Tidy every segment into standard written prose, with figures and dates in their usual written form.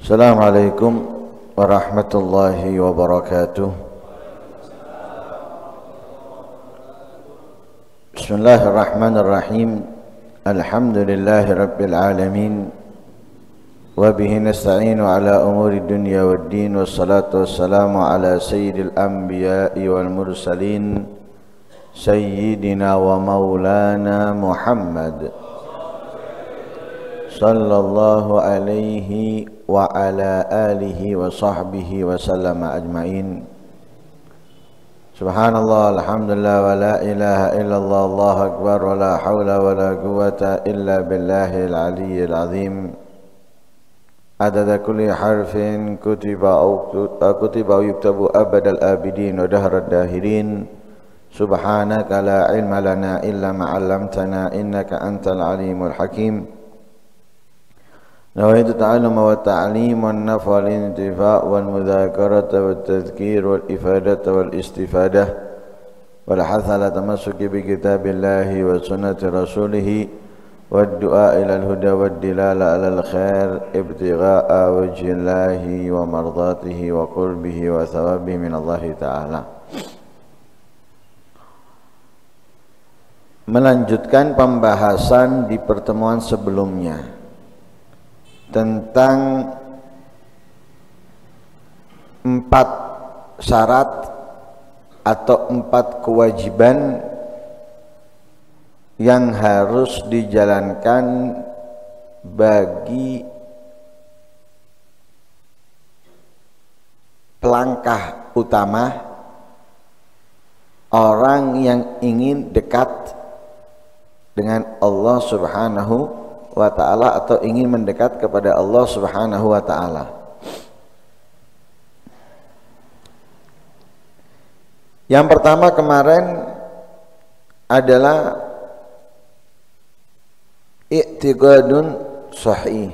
Assalamualaikum warahmatullahi wabarakatuh. Bismillahirrahmanirrahim. Alhamdulillahi rabbil alamin. Wa bihi nasta'inu ala umuri dunya waddin. Wassalatu wassalamu ala sayyidil anbiya'i wal mursalin, sayyidina wa maulana Muhammad sallallahu alaihi wa ala alihi wa sahbihi wa sallama ajma'in. Subhanallah, alhamdulillah, wa la ilaha illallah, Allahu akbar, wa la hawla wa la quwwata illa billahil aliyyil azim. Adada kulli harfin kutiba wa yuktabu abadal abidin wa dahrad dahirin. Subhanaka la ilma lana illa ma'allamtana innaka antal alimul hakim. Nawaitu ta'alluma wa ta'lim wa nafa wal intifa' wal mudhakarata wa tadhkir wal ifadata wal istifadah wal hatha ala tamassuki bi kitabillahi wa sunnati rasulih wad du'a ila al huda wad dilala ala al khair ibtigha'a wajhillahi wa mardatihi wa qurbihi wa thawabihi min Allah ta'ala. Melanjutkan pembahasan di pertemuan sebelumnya tentang 4 syarat atau 4 kewajiban yang harus dijalankan bagi pelangkah utama orang yang ingin dekat dengan Allah Subhanahu wa ta'ala atau ingin mendekat kepada Allah Subhanahu wa ta'ala. Yang pertama kemarin adalah i'tiqadun sahih,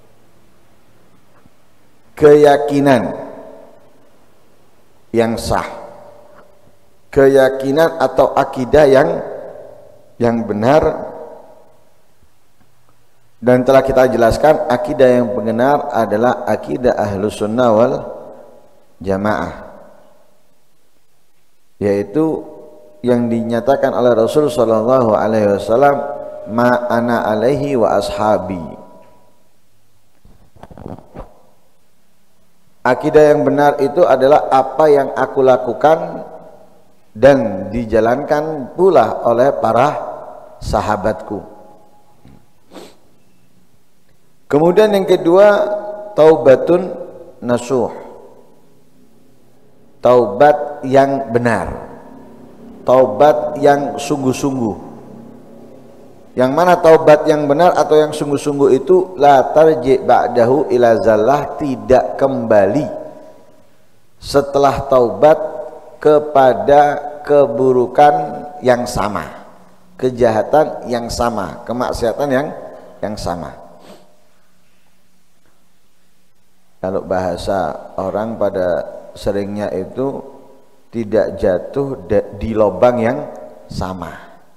keyakinan yang sah, keyakinan atau akidah yang benar. Dan telah kita jelaskan akidah yang benar adalah akidah Ahlus Sunnah wal Jamaah, yaitu yang dinyatakan oleh Rasul sallallahu alaihi wasallam, ma ana alaihi wa ashabi. Akidah yang benar itu adalah apa yang aku lakukan dan dijalankan pula oleh para sahabatku. Kemudian yang kedua, taubatun nasuh, taubat yang benar, taubat yang sungguh-sungguh. Yang mana taubat yang benar atau yang sungguh-sungguh itu la tarji ba'dahu ila zallah, tidak kembali setelah taubat kepada keburukan yang sama, kejahatan yang sama, kemaksiatan yang sama. Kalau bahasa orang pada seringnya itu tidak jatuh di lubang yang sama.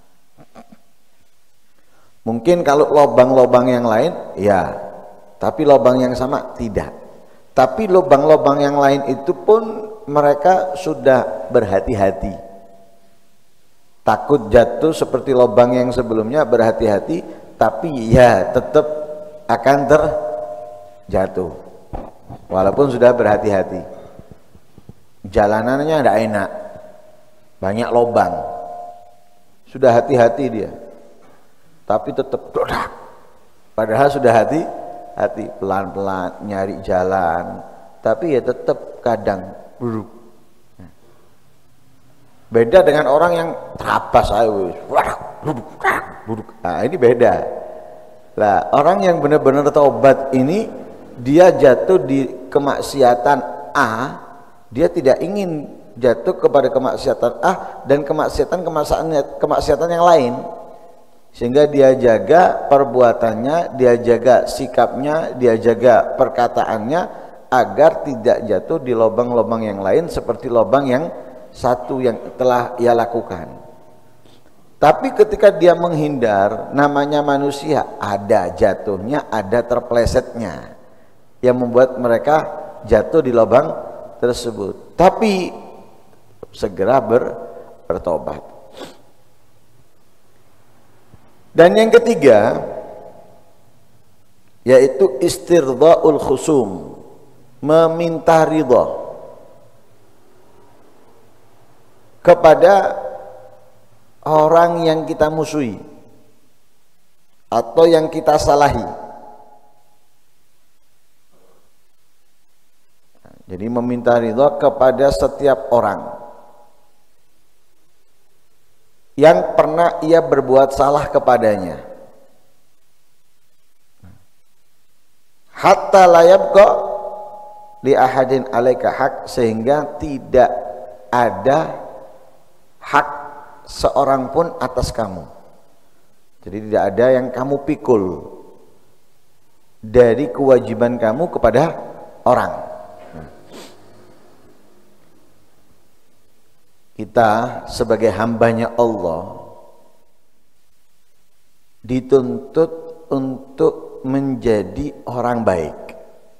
Mungkin kalau lubang-lubang yang lain ya, tapi lubang yang sama tidak. Tapi lubang-lubang yang lain itu pun mereka sudah berhati-hati, takut jatuh seperti lubang yang sebelumnya, berhati-hati, tapi ya tetap akan terjatuh. Walaupun sudah berhati-hati, jalanannya tidak enak, banyak lubang, sudah hati-hati dia, tapi tetap dodak. Padahal sudah hati-hati, pelan-pelan nyari jalan, tapi ya tetap kadang buruk. Beda dengan orang yang terabas, buruk. Nah, ini beda. Lah, orang yang benar-benar taubat ini, dia jatuh di kemaksiatan A, dia tidak ingin jatuh kepada kemaksiatan A dan kemaksiatan yang lain, sehingga dia jaga perbuatannya, dia jaga sikapnya, dia jaga perkataannya agar tidak jatuh di lubang-lubang yang lain seperti lubang yang satu yang telah ia lakukan. Tapi ketika dia menghindar, namanya manusia, ada jatuhnya, ada terplesetnya. yang membuat mereka jatuh di lubang tersebut. Tapi segera bertobat. Dan yang ketiga yaitu istirdaul khusum, meminta ridha kepada orang yang kita musuhi atau yang kita salahi. Jadi meminta ridha kepada setiap orang yang pernah ia berbuat salah kepadanya, hatta la yabqa li ahadin alaika hak, sehingga tidak ada hak seorang pun atas kamu. Jadi tidak ada yang kamu pikul dari kewajiban kamu kepada orang. Kita sebagai hambanya Allah dituntut untuk menjadi orang baik,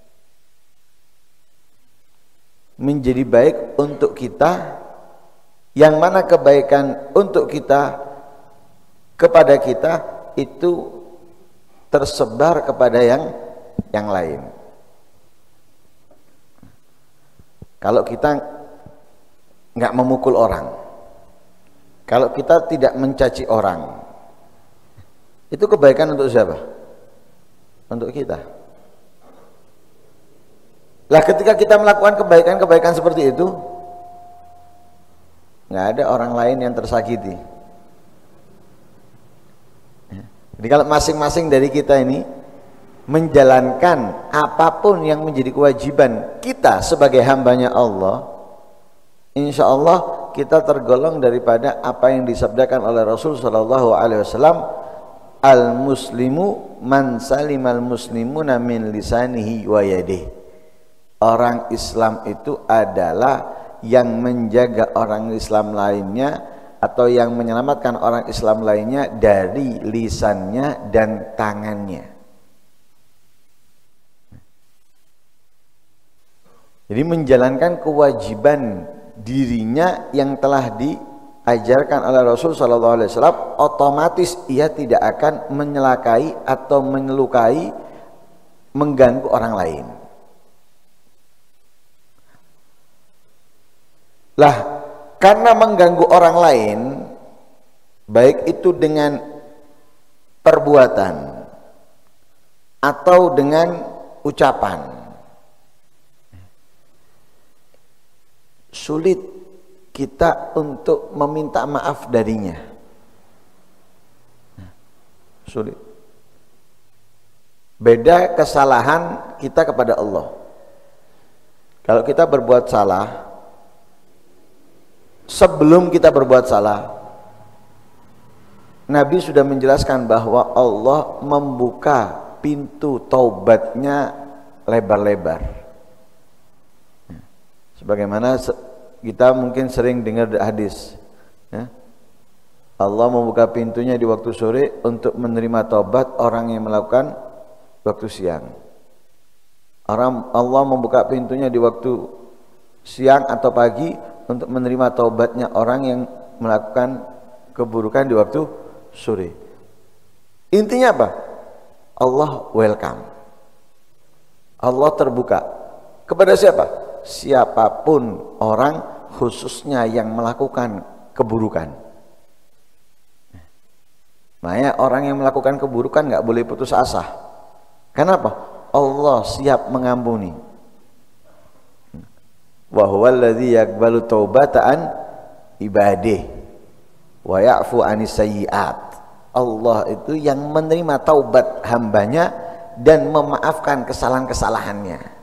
menjadi baik untuk kita, yang mana kebaikan untuk kita kepada kita itu tersebar kepada yang lain. Kalau kita nggak memukul orang, kalau kita tidak mencaci orang, itu kebaikan untuk siapa? Untuk kita. Lah ketika kita melakukan kebaikan-kebaikan seperti itu, nggak ada orang lain yang tersakiti. Jadi kalau masing-masing dari kita ini menjalankan apapun yang menjadi kewajiban kita sebagai hambanya Allah, insya Allah kita tergolong daripada apa yang disabdakan oleh Rasul Shallallahu Alaihi Wasallam, al muslimu man salimal muslimuna min lisanihi wa yadihi. Orang Islam itu adalah yang menjaga orang Islam lainnya atau yang menyelamatkan orang Islam lainnya dari lisannya dan tangannya. Jadi menjalankan kewajiban dirinya yang telah diajarkan oleh Rasul Sallallahu Alaihi Wasallam, otomatis ia tidak akan menyelakai atau melukai, mengganggu orang lain. Lah, karena mengganggu orang lain, baik itu dengan perbuatan atau dengan ucapan, sulit kita untuk meminta maaf darinya. Sulit. Beda kesalahan kita kepada Allah. Kalau kita berbuat salah, sebelum kita berbuat salah, Nabi sudah menjelaskan bahwa Allah membuka pintu taubatnya lebar-lebar. Sebagaimana kita mungkin sering dengar hadis, ya, Allah membuka pintunya di waktu sore untuk menerima taubat orang yang melakukan waktu siang. Allah membuka pintunya di waktu siang atau pagi untuk menerima taubatnya orang yang melakukan keburukan di waktu sore. Intinya apa? Allah welcome. Allah terbuka kepada siapa? Siapapun orang, khususnya yang melakukan keburukan. Makanya orang yang melakukan keburukan nggak boleh putus asa. Kenapa? Allah siap mengampuni. Wa huwal ladzi yaqbalu taubatan ibadih wa ya'fu 'anis sayyi'at. Allah itu yang menerima taubat hambanya dan memaafkan kesalahan-kesalahannya.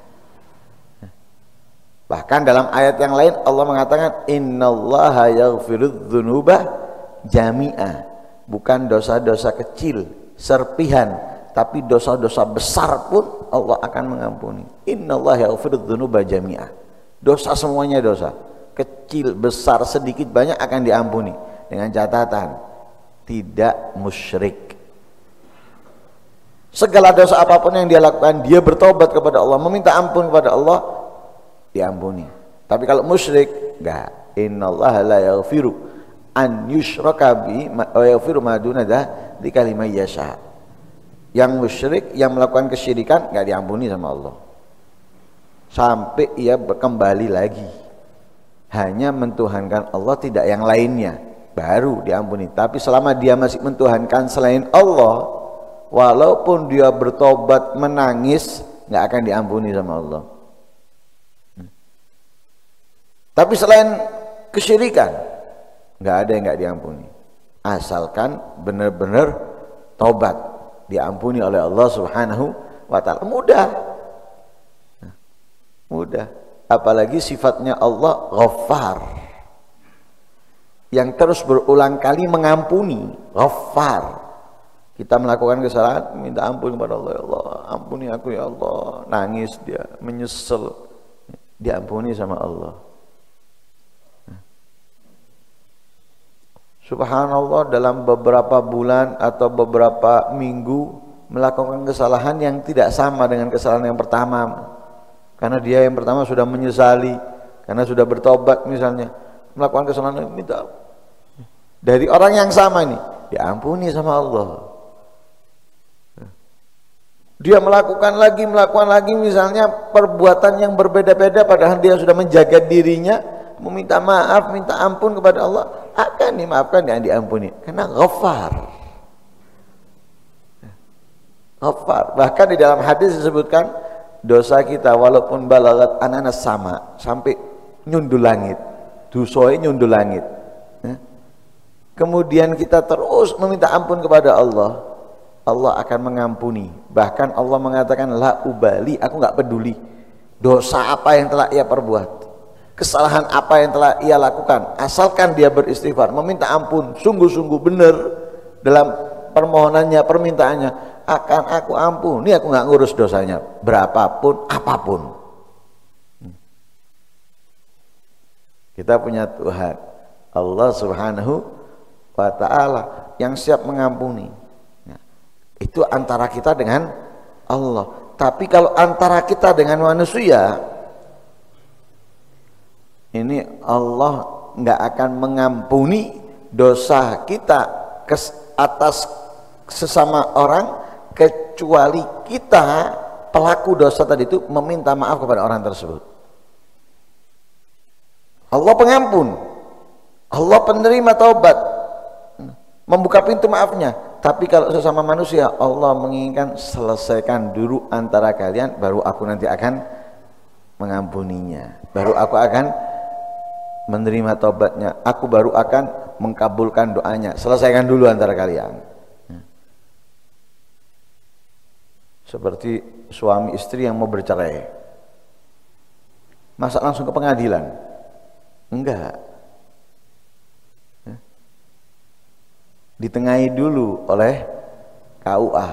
Bahkan dalam ayat yang lain Allah mengatakan innallaha yaghfirudz dzunuba jami'a. Bukan dosa-dosa kecil, serpihan, tapi dosa-dosa besar pun Allah akan mengampuni. Innallaha yaghfirudz dzunuba jami'a. Dosa semuanya dosa, kecil, besar, sedikit, banyak akan diampuni, dengan catatan tidak musyrik. Segala dosa apapun yang dia lakukan, dia bertobat kepada Allah, meminta ampun kepada Allah, diampuni. Tapi kalau musyrik, enggak. Innallaha la yaghfiru an yushraka bi wa yaghfiru ma duna dzalika liman yasha. Yang musyrik, yang melakukan kesyirikan, enggak diampuni sama Allah. Sampai ia kembali lagi. Hanya mentuhankan Allah, tidak yang lainnya, baru diampuni. Tapi selama dia masih mentuhankan selain Allah, walaupun dia bertobat menangis, nggak akan diampuni sama Allah. Tapi selain kesyirikan, nggak ada yang nggak diampuni, asalkan benar-benar tobat, diampuni oleh Allah Subhanahu wa Ta'ala. Mudah. Apalagi sifatnya Allah Ghaffar, yang terus berulang kali mengampuni. Ghaffar. Kita melakukan kesalahan, minta ampun kepada Allah. Ya Allah, ampuni aku ya Allah. Nangis dia, menyesal, diampuni sama Allah. Subhanallah, dalam beberapa bulan atau beberapa minggu melakukan kesalahan yang tidak sama dengan kesalahan yang pertama. Karena dia yang pertama sudah menyesali, karena sudah bertobat misalnya, melakukan kesalahan, minta dari orang yang sama ini, diampuni sama Allah. Dia melakukan lagi misalnya perbuatan yang berbeda-beda, padahal dia sudah menjaga dirinya, meminta maaf, minta ampun kepada Allah, akan dimaafkan dan diampuni, karena Ghaffar. Bahkan di dalam hadis disebutkan, dosa kita walaupun balagat ananas sama, sampai nyundul langit, dosanya nyundul langit, kemudian kita terus meminta ampun kepada Allah, Allah akan mengampuni. Bahkan Allah mengatakan, la ubali, aku nggak peduli dosa apa yang telah ia perbuat, kesalahan apa yang telah ia lakukan, asalkan dia beristighfar, meminta ampun sungguh-sungguh benar dalam permohonannya, permintaannya, akan aku ampuni, aku nggak ngurus dosanya berapapun, apapun. Kita punya Tuhan Allah Subhanahu wa Ta'ala yang siap mengampuni. Nah, itu antara kita dengan Allah. Tapi kalau antara kita dengan manusia, ini Allah nggak akan mengampuni dosa kita atas sesama orang, kecuali kita pelaku dosa tadi itu meminta maaf kepada orang tersebut. Allah pengampun, Allah penerima taubat, membuka pintu maafnya. Tapi kalau sesama manusia, Allah menginginkan selesaikan dulu antara kalian, baru aku nanti akan mengampuninya, baru aku akan menerima taubatnya, aku baru akan mengkabulkan doanya. Selesaikan dulu antara kalian. Seperti suami istri yang mau bercerai, masa langsung ke pengadilan? Enggak. Ditengahi dulu oleh KUA,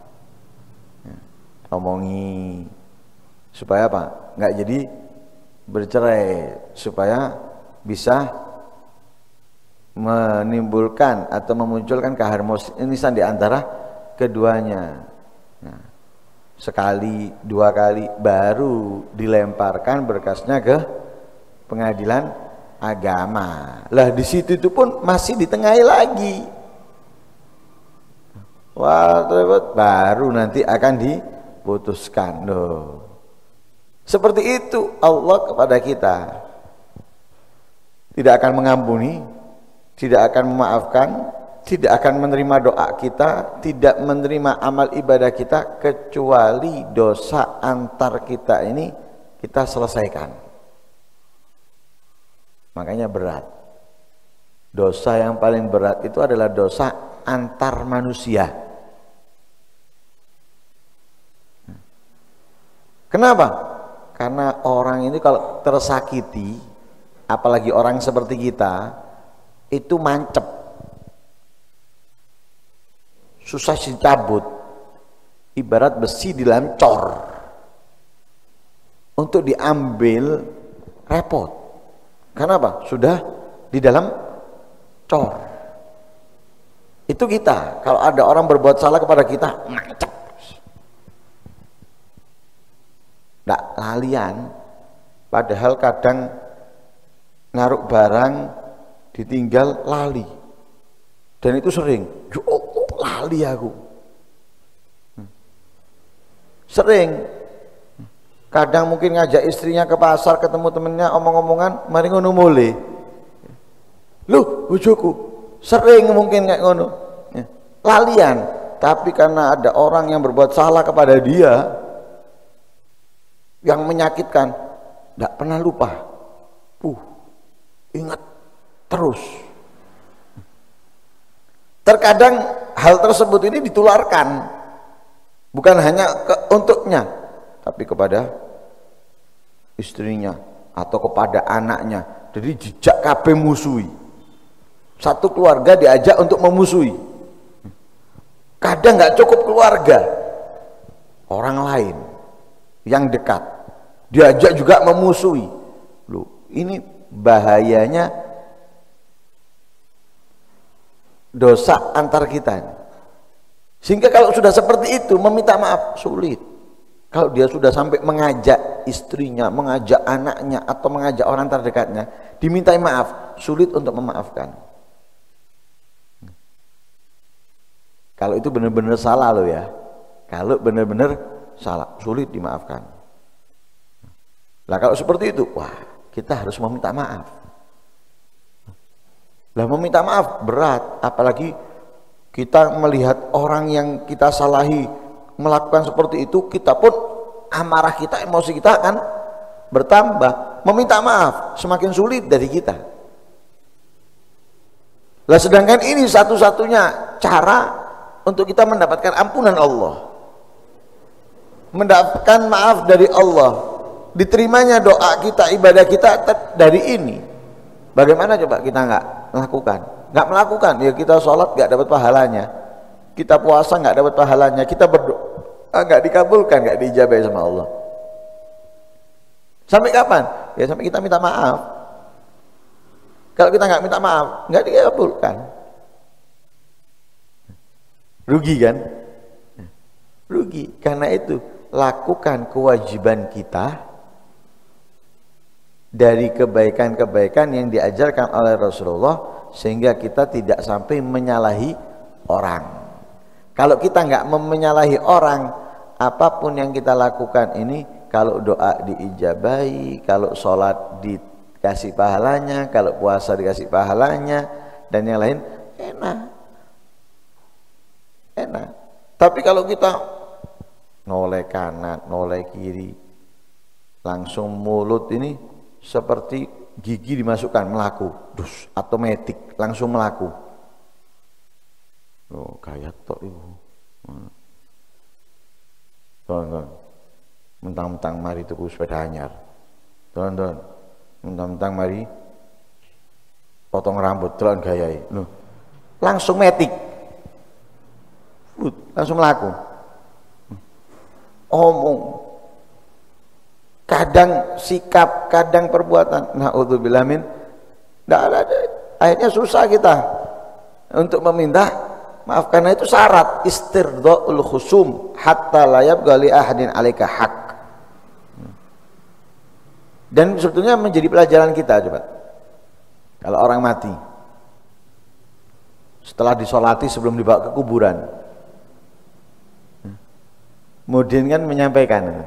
omongi supaya apa? Enggak jadi bercerai, supaya bisa menimbulkan atau memunculkan keharmonisan di antara keduanya. Nah, sekali, dua kali, baru dilemparkan berkasnya ke pengadilan agama. Lah di situ itu pun masih ditengahi lagi. Wah, baru nanti akan diputuskan. Loh. Seperti itu Allah kepada kita. Tidak akan mengampuni, tidak akan memaafkan, tidak akan menerima doa kita, tidak menerima amal ibadah kita, kecuali dosa antar kita ini kita selesaikan. Makanya berat. Dosa yang paling berat itu adalah dosa antar manusia. Kenapa? Karena orang ini kalau tersakiti, apalagi orang seperti kita, itu mancep, susah dicabut, ibarat besi di dalam cor, untuk diambil repot. Kenapa? Sudah di dalam cor. Itu kita, kalau ada orang berbuat salah kepada kita, mancep, ndak lalian, padahal kadang naruh barang ditinggal lali, dan itu sering. Ya Allah, lali aku. Sering. Kadang mungkin ngajak istrinya ke pasar, ketemu temennya, omong-omongan, mari ngono mulai. Loh, bojoku sering mungkin kayak ngono. Lalian, tapi karena ada orang yang berbuat salah kepada dia, yang menyakitkan, tidak pernah lupa. Ingat terus. Terkadang hal tersebut ini ditularkan, bukan hanya untuknya, tapi kepada istrinya atau kepada anaknya. Jadi jejak kabeh musuhi. Satu keluarga diajak untuk memusuhi. Kadang nggak cukup keluarga, orang lain yang dekat diajak juga memusuhi. Loh, ini bahayanya dosa antar kita. Sehingga kalau sudah seperti itu, meminta maaf sulit. Kalau dia sudah sampai mengajak istrinya, mengajak anaknya, atau mengajak orang terdekatnya, dimintai maaf, sulit untuk memaafkan. Kalau itu benar-benar salah loh ya. Kalau benar-benar salah, sulit dimaafkan. Lah kalau seperti itu, wah, kita harus meminta maaf. Lah meminta maaf berat, apalagi kita melihat orang yang kita salahi melakukan seperti itu, kita pun amarah kita, emosi kita akan bertambah. Meminta maaf semakin sulit dari kita. Lah sedangkan ini satu-satunya cara untuk kita mendapatkan ampunan Allah, mendapatkan maaf dari Allah, diterimanya doa kita, ibadah kita dari ini. Bagaimana coba kita nggak melakukan? Nggak melakukan, ya kita sholat nggak dapat pahalanya, kita puasa nggak dapat pahalanya, kita berdoa nggak dikabulkan, nggak diijabahi sama Allah. Sampai kapan? Ya sampai kita minta maaf. Kalau kita nggak minta maaf, nggak dikabulkan. Rugi kan? Rugi. Karena itu lakukan kewajiban kita dari kebaikan-kebaikan yang diajarkan oleh Rasulullah, sehingga kita tidak sampai menyalahi orang. Kalau kita nggak menyalahi orang, apapun yang kita lakukan ini, kalau doa diijabahi, kalau sholat dikasih pahalanya, kalau puasa dikasih pahalanya, dan yang lain, enak. Tapi kalau kita noleh kanan, noleh kiri, langsung mulut ini seperti gigi dimasukkan, melaku, dus, otomatis langsung melaku. Oh, kayak tok itu. Tonton, mentang-mentang mari tuku sepeda anyar. Tonton, mentang-mentang mari potong rambut, telan gayai. Loh, langsung metik. Langsung melaku. Omong, kadang sikap, kadang perbuatan. Na'udzubillah min. Akhirnya susah kita untuk meminta maaf, karena itu syarat istirdaul khusum hatta la yabqa li ahadin 'alaika haq. Dan sebetulnya menjadi pelajaran kita, coba. Kalau orang mati setelah disolati sebelum dibawa ke kuburan, Mudin kan menyampaikan,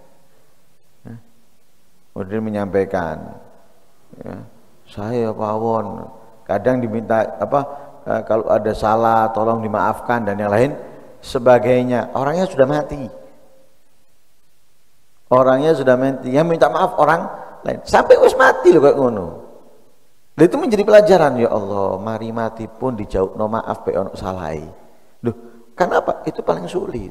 Mudin menyampaikan, ya, saya pawon, kadang diminta kalau ada salah tolong dimaafkan dan yang lain sebagainya. Orangnya sudah mati, yang minta maaf orang lain sampai wis mati loh kayak ngono. Dan itu menjadi pelajaran, ya Allah, mari mati pun dijauh no maaf pe ono salai. Loh, kenapa? Itu paling sulit.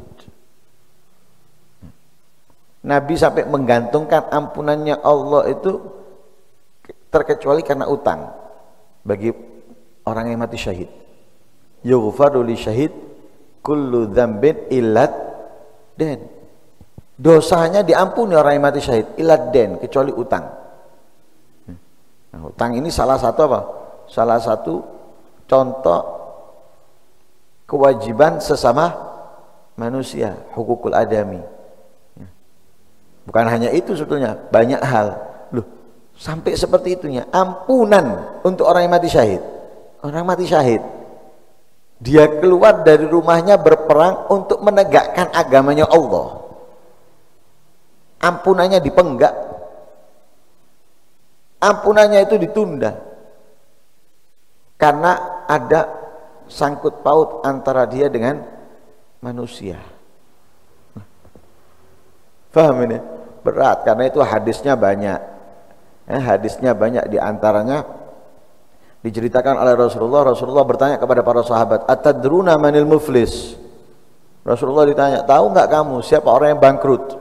Nabi sampai menggantungkan ampunannya Allah itu terkecuali karena utang bagi orang yang mati syahid. Yughfaru li syahid kullu dzambin illat den. Dosanya diampuni orang yang mati syahid illat den, kecuali utang. Nah, utang ini salah satu apa? Salah satu contoh kewajiban sesama manusia, hukukul adami. Bukan hanya itu sebetulnya, banyak hal. Loh, sampai seperti itunya. Ampunan untuk orang yang mati syahid. Orang mati syahid, dia keluar dari rumahnya berperang untuk menegakkan agamanya Allah. Ampunannya dipenggak. Ampunannya itu ditunda. Karena ada sangkut paut antara dia dengan manusia. Paham ini? Berat, karena itu hadisnya banyak. Hadisnya banyak, diantaranya diceritakan oleh Rasulullah bertanya kepada para sahabat, atadruna manil muflis? Rasulullah ditanya, tahu nggak kamu siapa orang yang bangkrut?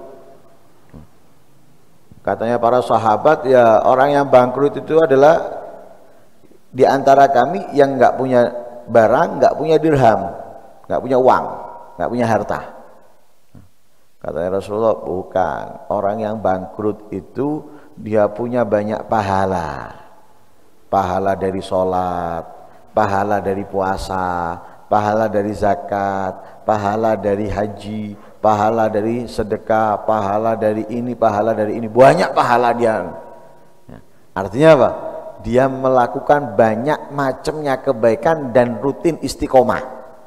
Katanya para sahabat, ya orang yang bangkrut itu adalah di antara kami yang nggak punya barang, nggak punya dirham, nggak punya uang, nggak punya harta. Katanya Rasulullah, bukan. Orang yang bangkrut itu dia punya banyak pahala. Pahala dari sholat, pahala dari puasa, pahala dari zakat, pahala dari haji, pahala dari sedekah, pahala dari ini, pahala dari ini. Banyak pahala dia. Artinya apa? Dia melakukan banyak macamnya kebaikan dan rutin istiqomah.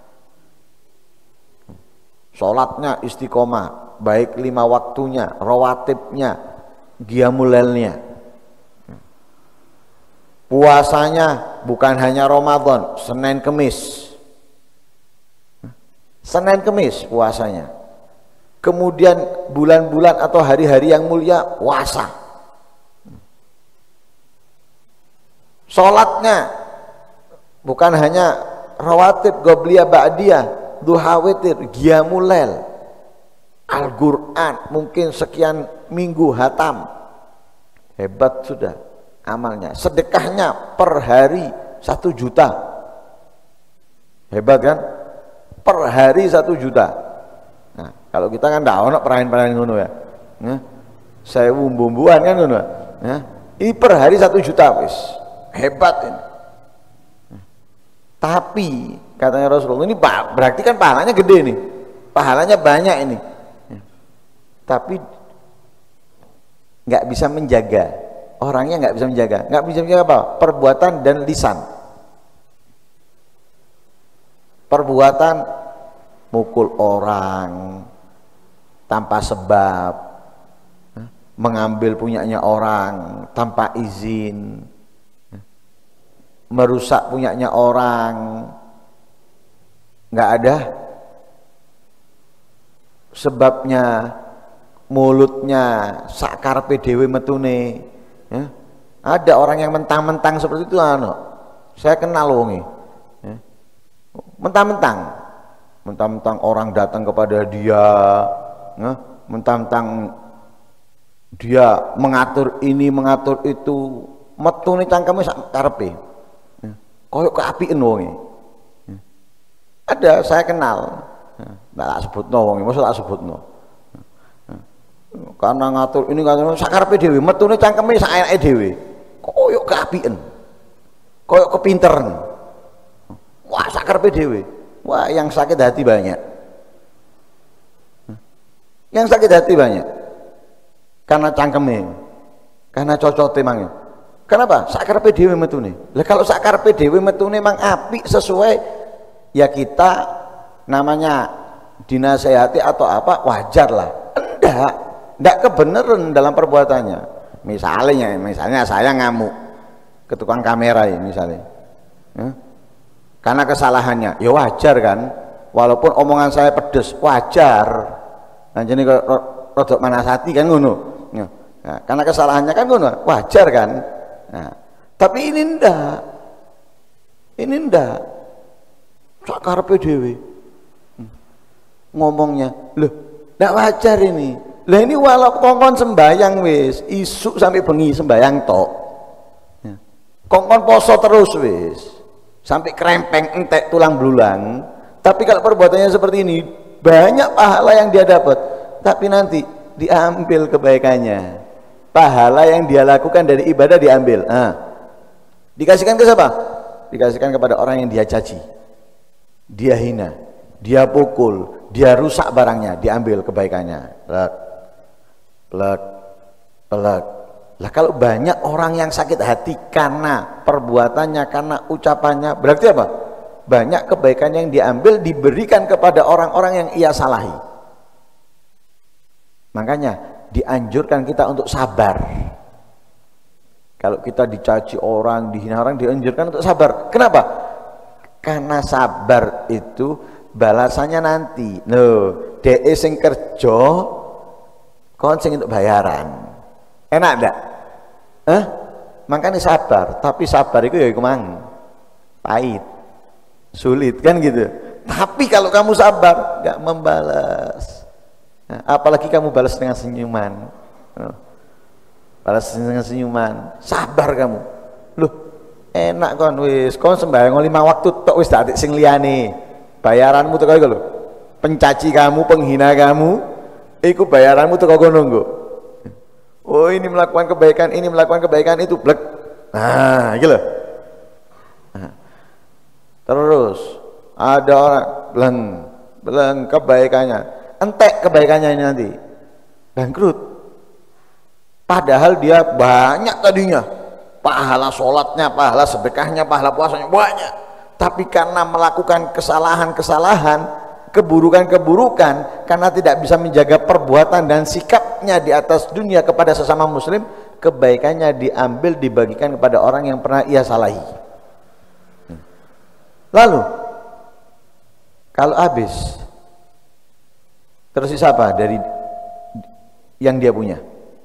Sholatnya istiqomah, baik 5 waktunya, rawatibnya, qiyamul lailnya. Puasanya bukan hanya Ramadan, Senin Kemis. Senin Kemis puasanya. Kemudian bulan-bulan atau hari-hari yang mulia puasa. Sholatnya bukan hanya rawatib, qobliyah, ba'diyah, duha, witir, qiyamul lail, Al-Quran mungkin sekian minggu hatam. Hebat sudah amalnya. Sedekahnya per hari 1 juta. Hebat kan? Per hari 1 juta. Nah, kalau kita kan ndak ono perahin-perahin ngono ya. Saya bumbu-bumbuan kan ngono. Ini per hari 1 juta wis. Hebat ini. Tapi katanya Rasulullah, ini berarti kan pahalanya gede nih. Pahalanya banyak ini. Tapi nggak bisa menjaga. Orangnya nggak bisa menjaga. Nggak bisa menjaga apa? Perbuatan dan lisan. Perbuatan mukul orang tanpa sebab, mengambil punyanya orang tanpa izin, merusak punyanya orang, nggak ada sebabnya, mulutnya sakar PDW metune. Ada orang yang mentang-mentang seperti itu, saya kenal wongi, mentang-mentang orang datang kepada dia, mentang-mentang dia mengatur ini mengatur itu, metune cangkeme sak karepe, koyo keapien wonge. Ada, saya kenal, nggak tak sebutno wonge, masa tak sebutno, karena ngatur ini ngatur sak karepe dhewe, metune cangkeme sak enake dhewe, koyo keapien, koyo kepinteran, wah sak karepe dhewe. Wah, yang sakit hati banyak. Yang sakit hati banyak. Karena cangkeme, karena cocote mangke. Kenapa? Sakarepe dhewe metune. Lah kalau sakarepe dhewe metune mang apik sesuai, ya kita namanya dinasehati atau apa, wajar lah. Enggak kebenaran dalam perbuatannya. Misalnya saya ngamuk ke tukang kamera ya misalnya. Karena kesalahannya, ya wajar kan, walaupun omongan saya pedes, wajar. Nah jadi rodok manasati kan ngono. Nah, karena kesalahannya kan ngono, wajar kan. Nah, tapi ini ndak, sakarepe dhewe ngomongnya, loh, ndak wajar ini. Lah ini walau kongkon sembayang wis, isuk sampai bengi sembayang tok. Kongkon poso terus wis. Sampai krempeng entek tulang belulang, tapi kalau perbuatannya seperti ini banyak pahala yang dia dapat, tapi nanti diambil kebaikannya, pahala yang dia lakukan dari ibadah diambil, dikasihkan ke siapa? Dikasihkan kepada orang yang dia caci, dia hina, dia pukul, dia rusak barangnya, diambil kebaikannya. plek, plek. Lah kalau banyak orang yang sakit hati karena perbuatannya, karena ucapannya, berarti apa? Banyak kebaikan yang diambil diberikan kepada orang-orang yang ia salahi. Makanya dianjurkan kita untuk sabar. Kalau kita dicaci orang, dihina orang, dianjurkan untuk sabar. Kenapa? Karena sabar itu balasannya nanti. Loh, DE sing kerja, kon sing untuk bayaran. Enak enggak? Makanya sabar. Tapi sabar itu ya kemang, pahit, sulit kan gitu. Tapi kalau kamu sabar, nggak membalas. Nah, apalagi kamu balas dengan senyuman. Balas dengan senyuman, sabar kamu. Loh, enak kon wis, kon sembahyang 5 waktu tok wis dak sing liyane. Bayaranmu teko iku lho. Pencaci kamu, penghina kamu, iku bayaranmu teko kono nggo. Oh, ini melakukan kebaikan, ini melakukan kebaikan, itu blek. Nah, iki lho. Nah. Terus ada orang beleng kebaikannya. Entek kebaikannya ini nanti. Bangkrut. Padahal dia banyak tadinya, pahala sholatnya, pahala sedekahnya, pahala puasanya banyak, tapi karena melakukan kesalahan-kesalahan, keburukan-keburukan, karena tidak bisa menjaga perbuatan dan sikapnya di atas dunia kepada sesama muslim, kebaikannya diambil dibagikan kepada orang yang pernah ia salahi. Lalu kalau habis, tersisa apa dari yang dia punya?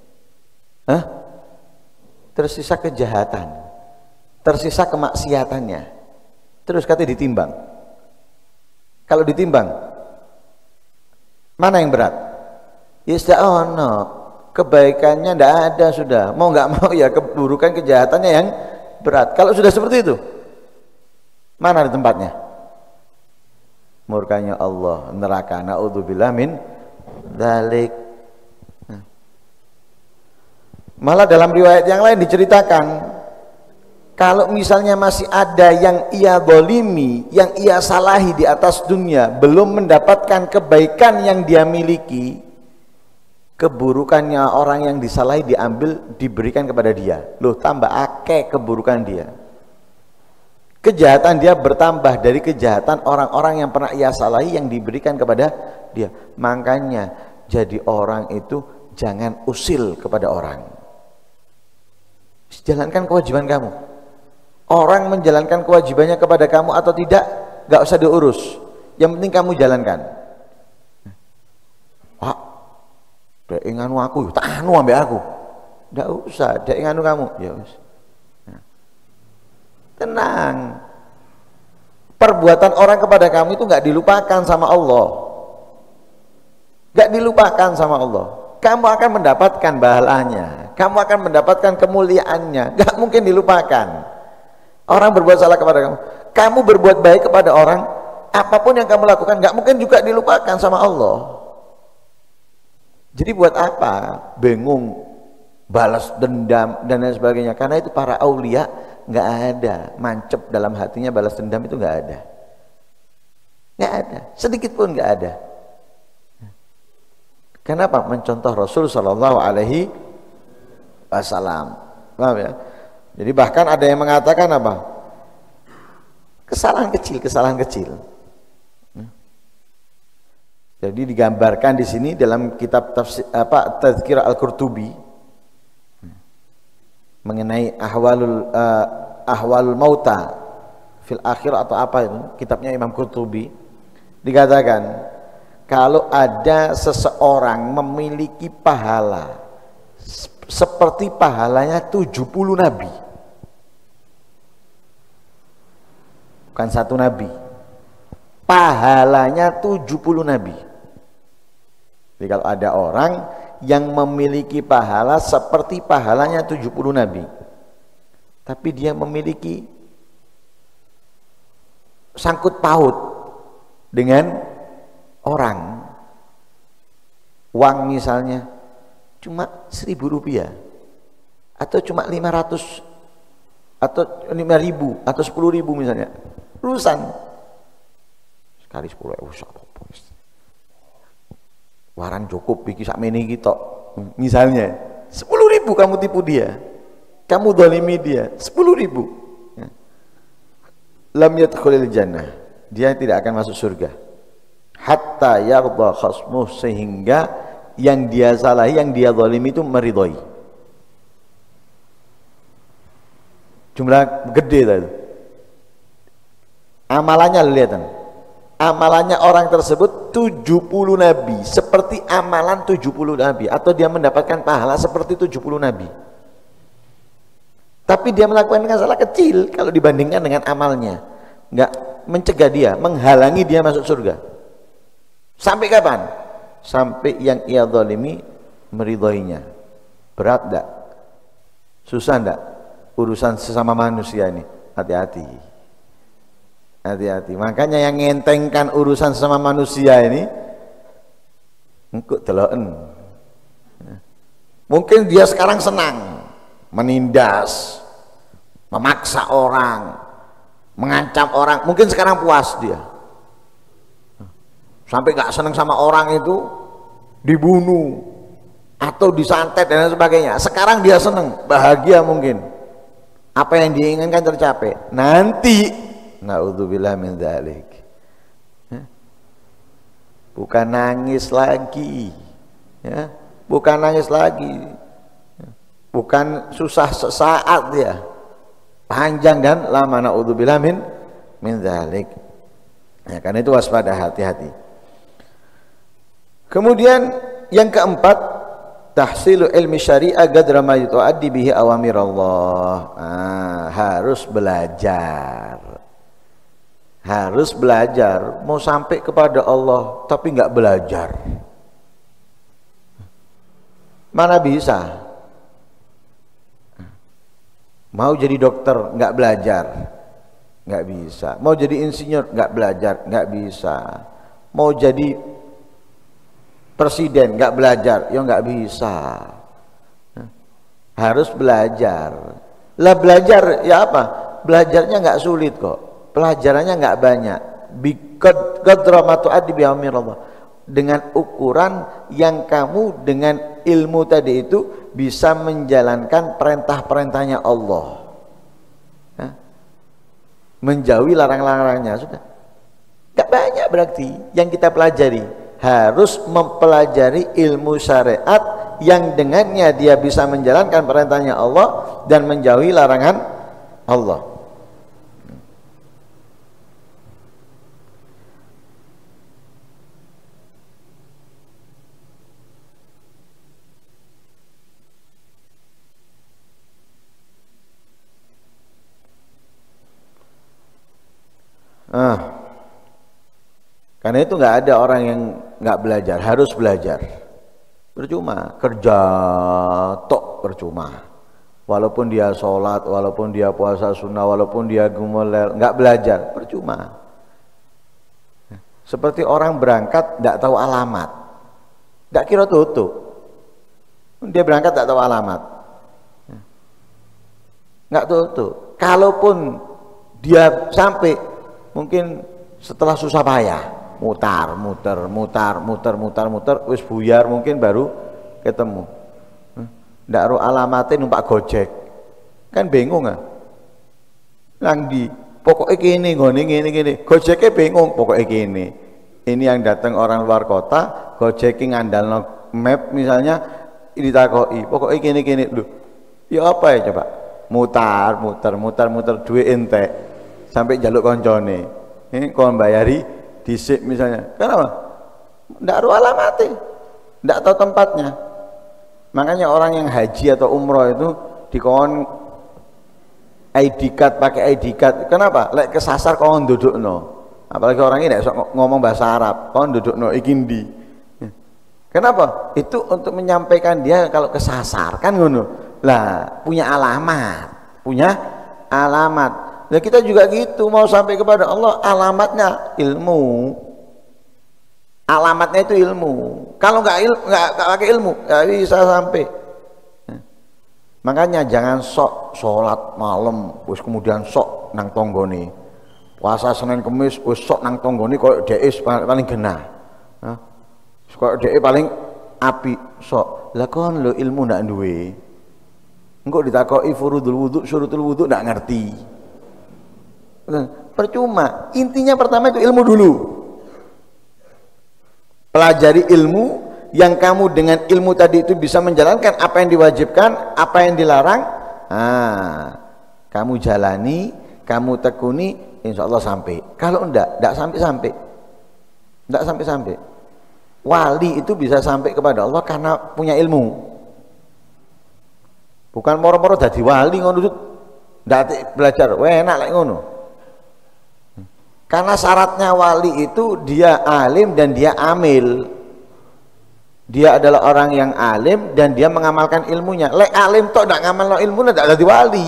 Tersisa kejahatan, tersisa kemaksiatannya. Terus katanya ditimbang. Kalau ditimbang, mana yang berat? Ya sudah, no, kebaikannya tidak ada sudah. Mau nggak mau ya keburukan kejahatannya yang berat. Kalau sudah seperti itu, mana di tempatnya? Murkanya Allah, neraka. Naudzubillah min dzalik. Malah dalam riwayat yang lain diceritakan, kalau misalnya masih ada yang ia zalimi, yang ia salahi di atas dunia, belum mendapatkan kebaikan yang dia miliki, keburukannya orang yang disalahi diambil, diberikan kepada dia. Loh, tambah akeh keburukan dia. Kejahatan dia bertambah dari kejahatan orang-orang yang pernah ia salahi yang diberikan kepada dia. Makanya jadi orang itu jangan usil kepada orang. Jalankan kewajiban kamu. Orang menjalankan kewajibannya kepada kamu atau tidak, gak usah diurus. Yang penting kamu jalankan. Pak, dek inganu aku, tak anu ambil aku. Gak usah, dek inganu kamu. Ya us. Tenang. Perbuatan orang kepada kamu itu gak dilupakan sama Allah. Gak dilupakan sama Allah. Kamu akan mendapatkan pahalanya, kamu akan mendapatkan kemuliaannya, gak mungkin dilupakan. Orang berbuat salah kepada kamu, kamu berbuat baik kepada orang, apapun yang kamu lakukan gak mungkin juga dilupakan sama Allah. Jadi buat apa bingung, balas dendam dan lain sebagainya? Karena itu para aulia gak ada mancep dalam hatinya balas dendam, itu gak ada, gak ada, sedikit pun gak ada. Kenapa? Mencontoh Rasul Shallallahu Alaihi Wasallam. Paham ya? Jadi bahkan ada yang mengatakan apa? Kesalahan kecil. Jadi digambarkan di sini dalam kitab tafsir Tazkirah Al-Qurtubi mengenai ahwalul mauta fil akhir atau apa itu, kitabnya Imam Qurtubi, dikatakan kalau ada seseorang memiliki pahala seperti pahalanya 70 nabi, bukan satu nabi, pahalanya 70 nabi. Jadi kalau ada orang yang memiliki pahala seperti pahalanya 70 nabi, tapi dia memiliki sangkut paut dengan orang, uang misalnya cuma 1.000 rupiah atau cuma 500 atau 5.000 atau 10.000 misalnya, urusan sekali 10.000 waran cukup iki sakmene iki tok, misalnya 10.000 kamu tipu dia, kamu zalimi dia 10.000, lam yadkhulil jannah, dia tidak akan masuk surga hatta yarda khasmuh, sehingga yang dia salahi, yang dia zalimi itu meridhoi. Jumlah gede tadi amalannya, lihat amalannya orang tersebut 70 nabi, seperti amalan 70 nabi, atau dia mendapatkan pahala seperti 70 nabi. Tapi dia melakukan salah kecil kalau dibandingkan dengan amalnya, enggak mencegah dia, menghalangi dia masuk surga. Sampai kapan? Sampai yang ia zalimi meridhoinya. Berat enggak? Susah enggak urusan sesama manusia ini? Hati-hati. Hati-hati. Makanya yang ngentengkan urusan sesama manusia ini engko deloken. Mungkin dia sekarang senang menindas, memaksa orang, mengancam orang, mungkin sekarang puas dia. Sampai gak senang sama orang itu dibunuh atau disantet dan sebagainya. Sekarang dia senang, bahagia mungkin. Apa yang diinginkan tercapai. Nanti naudzubillah min dzalik, bukan nangis lagi, ya, bukan nangis lagi, bukan susah sesaat dia, panjang dan lama, naudzubillah min dzalik. Ya, karena itu waspada, hati-hati. Kemudian yang keempat, tahsilu ilmi syariah qadra ma yu'addi bihi awamir Allah. Harus belajar. Harus belajar, mau sampai kepada Allah tapi nggak belajar, mana bisa. Mau jadi dokter nggak belajar, nggak bisa. Mau jadi insinyur nggak belajar, nggak bisa. Mau jadi presiden nggak belajar, ya nggak bisa. Harus belajar. Lah belajar ya apa? Belajarnya nggak sulit kok. Pelajarannya nggak banyak, dengan ukuran yang kamu dengan ilmu tadi itu bisa menjalankan perintah-perintahnya Allah, menjauhi larang-larangnya. Sudah nggak banyak, berarti yang kita pelajari harus mempelajari ilmu syariat yang dengannya dia bisa menjalankan perintahnya Allah dan menjauhi larangan Allah. Karena itu nggak ada orang yang nggak belajar, harus belajar. Percuma kerja tok, percuma. Walaupun dia sholat, walaupun dia puasa sunnah, walaupun dia gumulel, nggak belajar, percuma. Seperti orang berangkat nggak tahu alamat, nggak kira tutup. Dia berangkat nggak tahu alamat, nggak tutup. Kalaupun dia sampai, mungkin setelah susah payah, mutar, wis buyar, mungkin baru ketemu. Ndak ro alamatnya numpak Gojek, kan bingung kan? Nang di pokoknya gini, Gojeknya bingung, pokoknya gini. Ini yang datang orang luar kota, Gojek ngandalno map misalnya, ini takoi, pokoknya gini, lu. Ya apa ya coba? Mutar, duit entek, sampai jaluk koncone. Ini kon bayari dhisik misalnya. Kenapa? Ndak ro alamatnya, ndak tahu tempatnya. Makanya orang yang haji atau umroh itu dikon ID card, pakai ID card. Kenapa? Lek kesasar kon dudukno. Apalagi orang ini sok ngomong bahasa Arab, kon dudukno iki ndi. Kenapa? Itu untuk menyampaikan dia kalau kesasar, kan ngono. Lah, punya alamat. Nah, kita juga gitu, mau sampai kepada Allah, alamatnya ilmu. Alamatnya itu ilmu. Kalau nggak pakai ilmu, nggak bisa sampai. Makanya jangan sok sholat malam, terus kemudian sok nang tonggone. Puasa Senin Kemis, terus sok nang tonggone, kok DE paling genah. Kok DE paling api sok. Lah kon lho ilmu ndak duwe. Engko ditakoki furudul wudu, syurutul wudu ndak ngerti. Percuma. Intinya pertama itu ilmu dulu. Pelajari ilmu yang kamu dengan ilmu tadi itu bisa menjalankan apa yang diwajibkan, apa yang dilarang. Kamu jalani, kamu tekuni, insya Allah sampai. Kalau enggak sampai-sampai. Enggak sampai-sampai. Wali itu bisa sampai kepada Allah karena punya ilmu. Bukan moro-moro dadi wali ngono ndak belajar, enak lek ngono. Karena syaratnya wali itu dia alim dan dia amil. Dia adalah orang yang alim dan dia mengamalkan ilmunya. Lek alim tok ndak ngamalno ilmunya ndak dadi wali.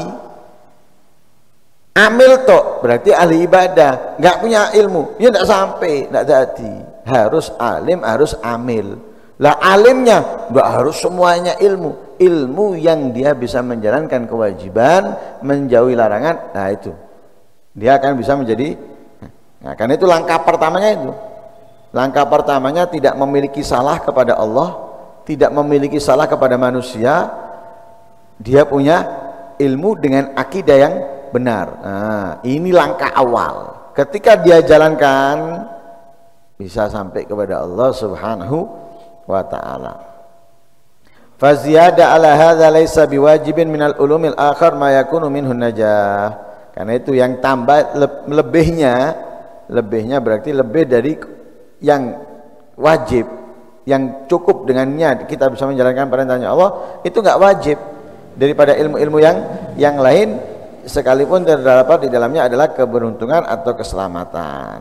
Amil tok berarti ahli ibadah, nggak punya ilmu, ya ndak sampai, ndak jadi. Harus alim, harus amil. Lah alimnya nggak harus semuanya ilmu. Ilmu yang dia bisa menjalankan kewajiban, menjauhi larangan, nah itu dia akan bisa menjadi. Nah, karena itu langkah pertamanya itu. Langkah pertamanya tidak memiliki salah kepada Allah, tidak memiliki salah kepada manusia. Dia punya ilmu dengan akidah yang benar. Nah, ini langkah awal. Ketika dia jalankan, bisa sampai kepada Allah Subhanahu wa ta'ala. Faziyada ala hadza laisa biwajibin minal ulumil akhar ma yakunu minhu najah. Karena itu yang tambah lebihnya berarti lebih dari yang wajib, yang cukup dengannya kita bisa menjalankan perintahnya Allah, itu enggak wajib daripada ilmu-ilmu yang lain, sekalipun terdapat di dalamnya adalah keberuntungan atau keselamatan.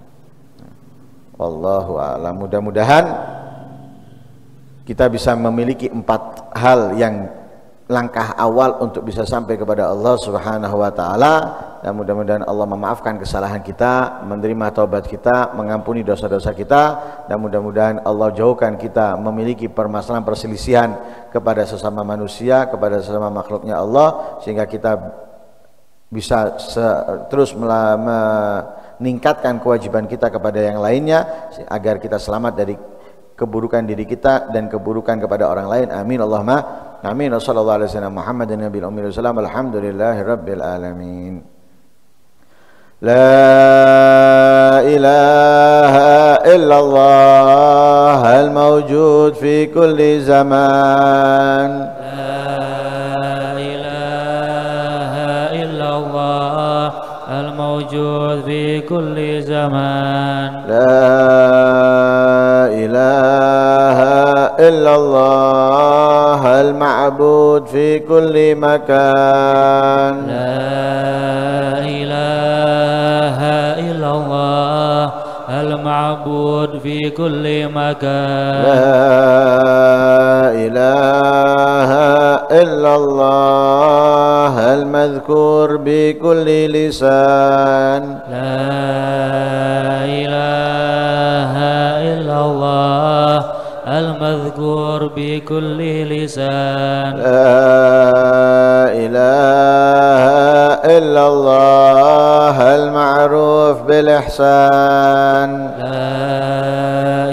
Wallahu a'lam. Mudah-mudahan kita bisa memiliki 4 hal yang langkah awal untuk bisa sampai kepada Allah Subhanahu wa ta'ala, dan mudah-mudahan Allah memaafkan kesalahan kita, menerima taubat kita, mengampuni dosa-dosa kita, dan mudah-mudahan Allah jauhkan kita memiliki permasalahan perselisihan kepada sesama manusia, kepada sesama makhluknya Allah, sehingga kita bisa terus meningkatkan kewajiban kita kepada yang lainnya agar kita selamat dari keburukan diri kita dan keburukan kepada orang lain. Amin Allahumma amin. Wassallallahu alaihi wasallam Muhammadin nabiyil ummi wasallam. Alhamdulillahi rabbil alamin. La ilaha illallah al-mawjud fi kulli zaman. La ilaha illallah al-mawjud fi kulli zaman. La ilaha illallah al-ma'bud fi kulli makan. La ilaha illallah al-ma'bud fi kulli makan. La ilaha illallah al-madhkur bi kulli lisan. La ilaha illallah al-madhkur bi kulli lisan. La ilaha illallah al-ma'ruf bil ihsan. La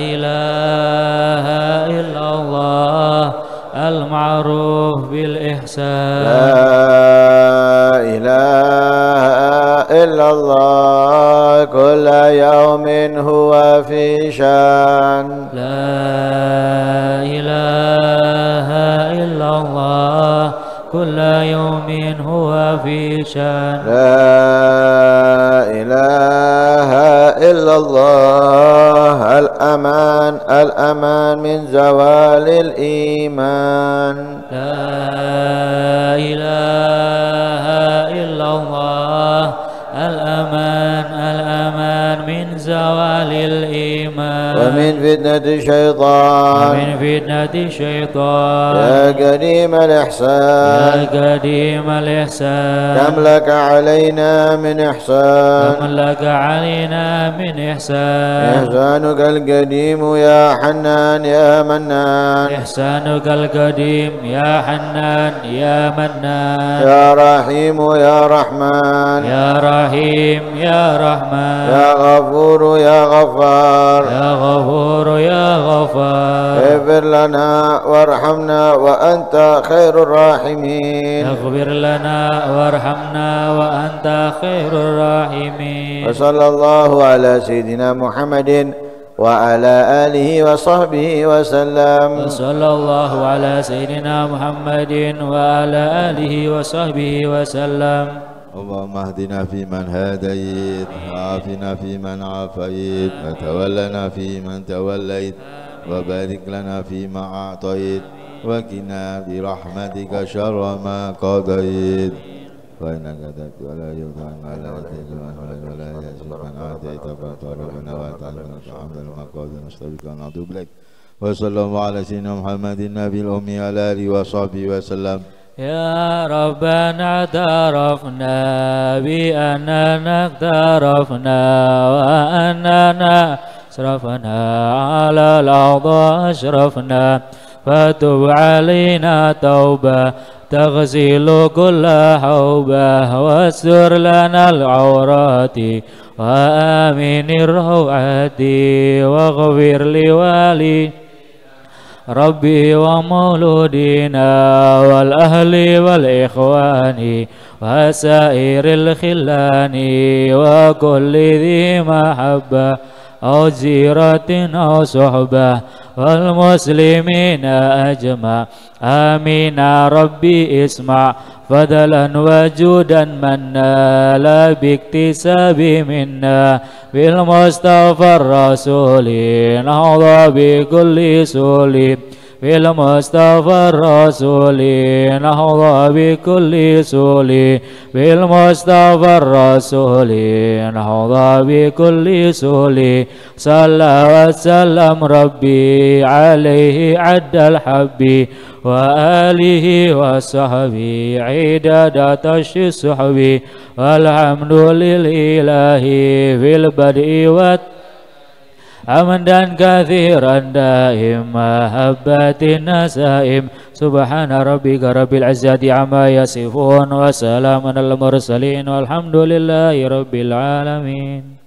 ilaha illallah al-ma'ruf bil ihsan. La ilaha illallah kulla yawmin huwa fi shan. La ilaha illallah kulla yawmin huwa fi shan. La ilaha illallah al-aman al-aman min zawalil iman. La ilaha illallah al-aman al-aman min zawalil iman. Wa min fitnati syaitan. ومن فتنة الشيطان. يا قديم الإحسان. يا قديم الإحسان. كم لك علينا من إحسان. كم لك علينا من إحسان. إحسانك القديم يا حنان يا منان. إحسانك القديم يا حنان يا منان. يا رحيم يا رحمن. يا رحيم يا رحمن. يا غفور يا غفار. يا غفور غفور يا غفار اغفر لنا وارحمنا وأنت خير الراحمين اغفر لنا وارحمنا وأنت خير الراحمين وصلى الله على سيدنا محمد وعلى آله وصحبه وسلم وصلى الله على سيدنا محمد وعلى آله وصحبه وسلم اللهم اهدنا فيمن هديت وعافنا فيمن عافيت وتولنا فيمن توليت وبارك لنا فيما أعطيت وقنا برحمتك شر ما قضيت فإنك تقضي ولا يقضى ولا ولا يزيد من عاديت فطربنا وتعالى الحمد لله قادر نستغفرك ونتوب إليك وصلى الله على سيدنا محمد النبي الأمي على آله وصحبه وسلم. يا ربنا اعترفنا بأننا اقترفنا وأننا أسرفنا على الأرض أشرفنا فتب علينا توبة تغسل كل حوبة واستر لنا العورات وآمن الروعات واغفر لوالي ربي ومولودنا والأهل والإخوان وسائر الخلان وكل ذي محبة أو زيرة أو صحبة والمسلمين أجمع آمين ربي اسمع فضلا وجودا منا لا باكتساب منا بالمصطفى الرسول نهضى بكل سول بالمصطفى الرسول نهضى بكل سول بالمصطفى الرسول نهضى بكل سول صلى وسلم ربي عليه عد الحب وآله وصحبه عدد تش الصحب والحمد لله في البدء والتالي حمدا كثيرا دائم محبة النسائم سبحان ربك رب العزة عما يصفون وسلام على المرسلين والحمد لله رب العالمين.